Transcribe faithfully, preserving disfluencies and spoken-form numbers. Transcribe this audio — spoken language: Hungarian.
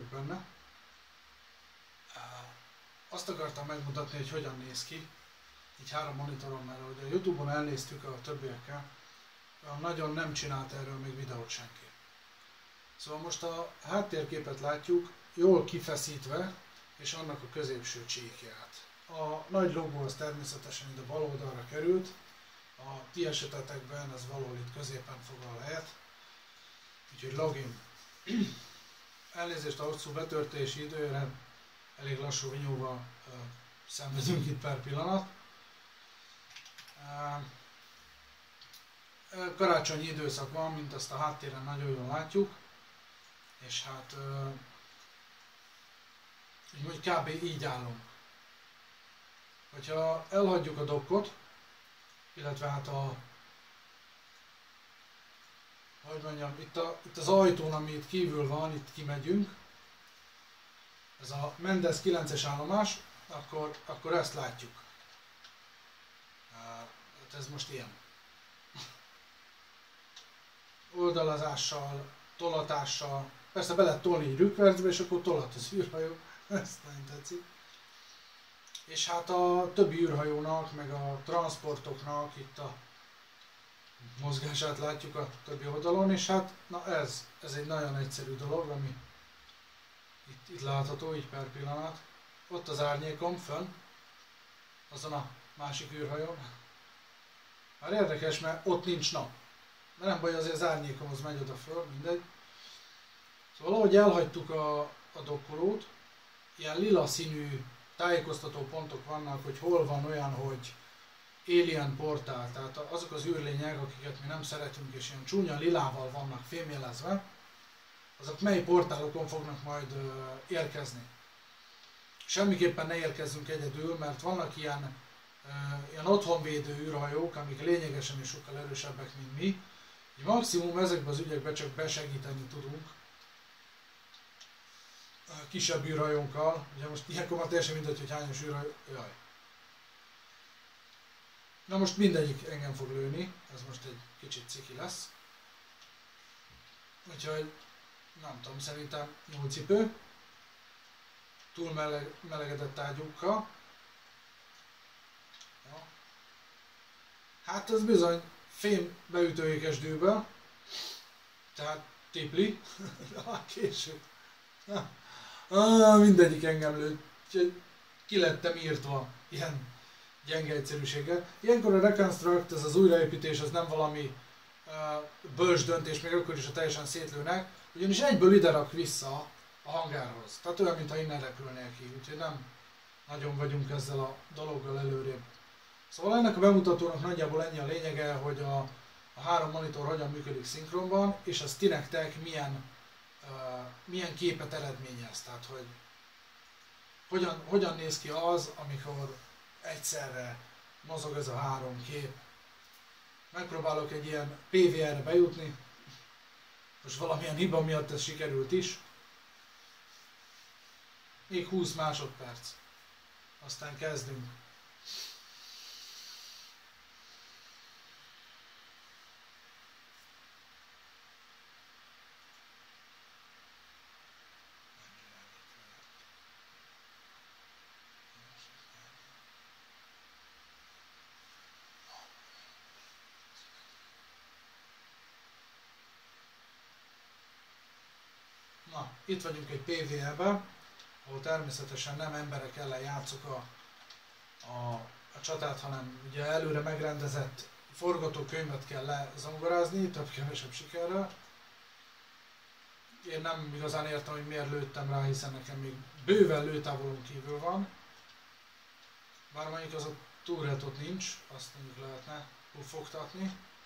benne. Azt akartam megmutatni, hogy hogyan néz ki, így három monitoron, mert ahogy a Youtube-on elnéztük a többiekkel, nagyon nem csinált erről még videót senki. Szóval most a háttérképet látjuk, jól kifeszítve, és annak a középső csíkját. A nagy logó az természetesen ide bal oldalra került, a ti esetetekben ez valahol itt középen foglal helyet, úgyhogy login. Elnézést a hosszú betöltési időre, elég lassú vinyóval uh, szenvedünk itt per pillanat. Uh, karácsonyi időszak van, mint azt a háttéren nagyon jól látjuk, és hát uh, így kb. Így állunk. Hogyha elhagyjuk a dokkot, illetve hát a, hogy mondjam, itt, a, itt az ajtón, ami itt kívül van, itt kimegyünk, ez a Mendes kilences állomás, akkor, akkor ezt látjuk. Hát ez most ilyen. Oldalazással, tolatással, persze be lehet tolni egy rükvercbe, és akkor tolat az űrhajó, ezt nagyon tetszik. És hát a többi űrhajónak, meg a transportoknak itt a mozgását látjuk a többi oldalon, és hát na ez, ez egy nagyon egyszerű dolog, ami itt, itt látható, így per pillanat. Ott az árnyékom fönn, azon a másik űrhajón. Már érdekes, mert ott nincs nap. De nem baj, azért az árnyékom az megy oda föl, mindegy. Szóval ahogy elhagytuk a, a dokkolót, ilyen lila színű tájékoztató pontok vannak, hogy hol van olyan, hogy alien portál, tehát azok az űrlények, akiket mi nem szeretünk, és ilyen csúnya lilával vannak fémjelezve, azok mely portálokon fognak majd ö, érkezni. Semmiképpen ne érkezzünk egyedül, mert vannak ilyen, ö, ilyen otthonvédő űrhajók, amik lényegesen is sokkal erősebbek, mint mi. Így maximum ezekben az ügyekben csak besegíteni tudunk kisebb űrhajónkkal. Ugye most ilyenkor már teljesen mindegy, hogy hányos űrhajó. Jaj. Na most mindegyik engem fog lőni, ez most egy kicsit ciki lesz. Úgyhogy nem tudom, szerintem nyúlcipő. Túl meleg, melegedett ágyúkkal. Ja. Hát ez bizony fém beütőékesdőből. Tehát tipli. Később. Ah, mindegyik engem lőtt. Ki lettem írtva ilyen gyenge egyszerűséggel. Ilyenkor a reconstruct, ez az újraépítés, az nem valami uh, bölcs döntés, még akkor is, ha teljesen szétlőnek, ugyanis egyből ide rak vissza a hangárhoz. Tehát olyan, mintha innen repülnél ki, úgyhogy nem nagyon vagyunk ezzel a dologgal előrébb. Szóval ennek a bemutatónak nagyjából ennyi a lényege, hogy a, a három monitor hogyan működik szinkronban, és az ti nektek milyen, uh, milyen képet eredményez. Tehát, hogy hogyan, hogyan néz ki az, amikor egyszerre mozog ez a három kép. Megpróbálok egy ilyen pé vé er-re bejutni. Most valamilyen hiba miatt ez sikerült is. Még húsz másodperc. Aztán kezdünk. Na, itt vagyunk egy pé vé er-ben, ahol természetesen nem emberek ellen játszok a, a, a csatát, hanem ugye előre megrendezett forgatókönyvet kell lezongorázni, több-kevesebb sikerrel. Én nem igazán értem, hogy miért lőttem rá, hiszen nekem még bőven lőtávolon kívül van. Bár mondjuk az a turretot nincs, azt mondjuk lehetne puffogtatni.